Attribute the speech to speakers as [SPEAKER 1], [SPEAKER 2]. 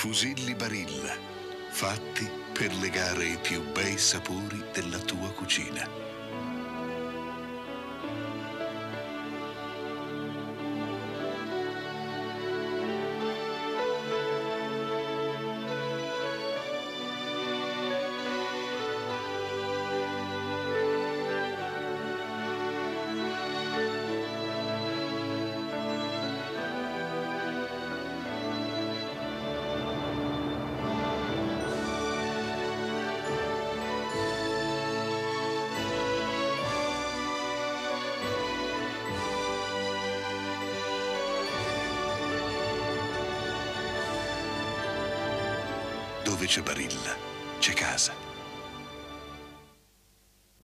[SPEAKER 1] Fusilli Barilla, fatti per legare i più bei sapori della tua cucina. Dove c'è Barilla, c'è casa.